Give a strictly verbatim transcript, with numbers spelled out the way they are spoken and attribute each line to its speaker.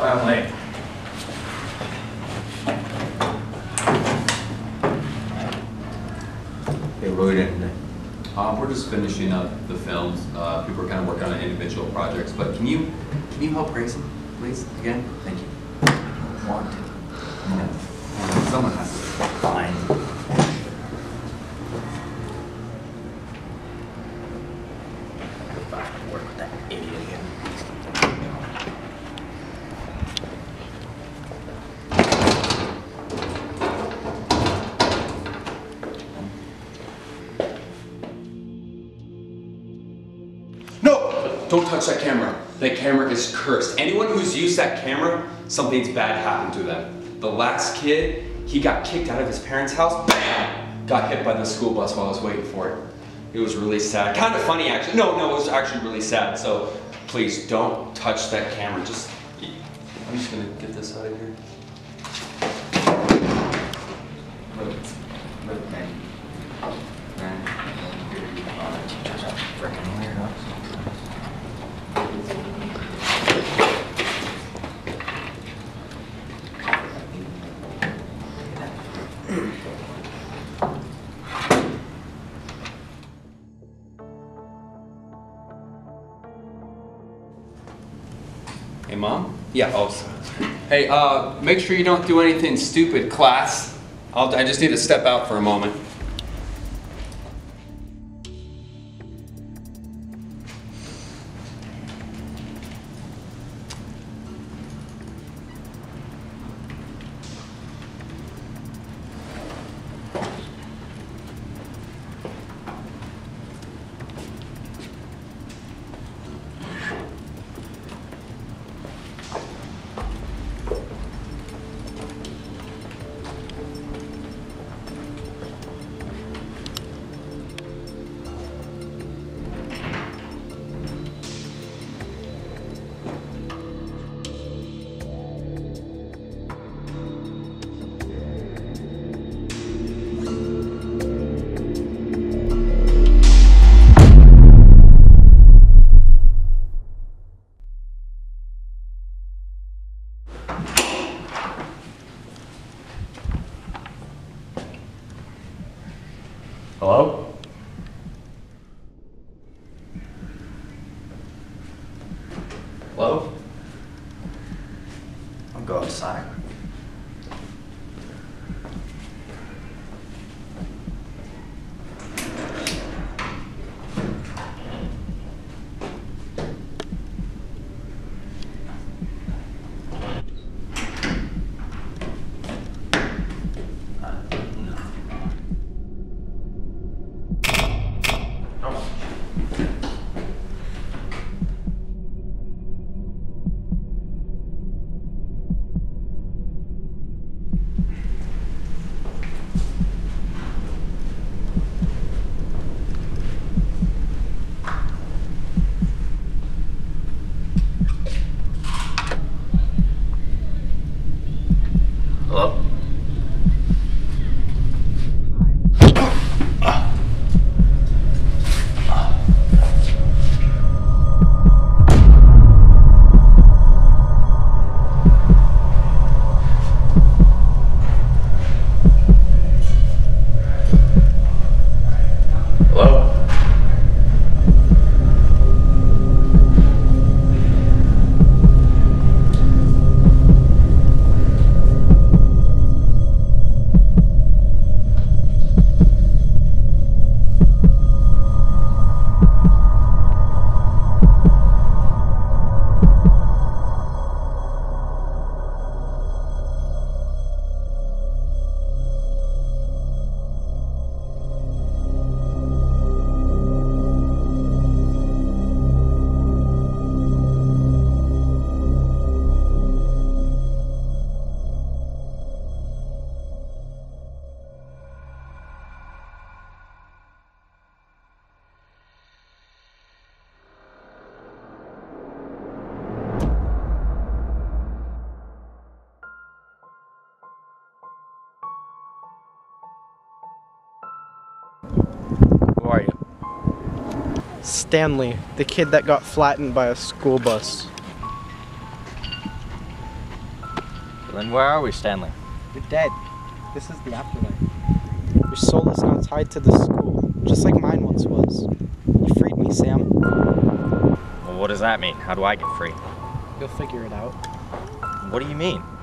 Speaker 1: Sorry I'm late.
Speaker 2: Hey, what are we doing today?
Speaker 3: Um, we're just finishing up the films. Uh, people are kind of working on individual projects, but can you can you help Grayson, please, again? Thank you.
Speaker 2: I want to.
Speaker 3: Yeah. Someone has to.
Speaker 2: Fine. Back to work with that idiot again.
Speaker 3: No! Don't touch that camera. That camera is cursed. Anyone who's used that camera, something's bad happened to them. The last kid, he got kicked out of his parents' house, bam! Got hit by the school bus while I was waiting for it. It was really sad. Kind of funny, actually. No, no, it was actually really sad. So please don't touch that camera. Just, I'm just gonna get this out of here.
Speaker 2: Look, look, man. Man, freaking weirdo.
Speaker 3: Hey, Mom? Yeah, oh, sorry. Hey, uh, make sure you don't do anything stupid, class. I'll, I just need to step out for a moment.
Speaker 1: Hello? Hello?
Speaker 2: I'll go outside. Hello? Hello? Who are you?
Speaker 4: Stanley, the kid that got flattened by a school bus.
Speaker 2: Then where are we, Stanley?
Speaker 4: You're dead. This is the afterlife. Your soul is now tied to this school, just like mine once was. You freed me, Sam.
Speaker 2: Well, what does that mean? How do I get free?
Speaker 4: You'll figure it out.
Speaker 2: What do you mean?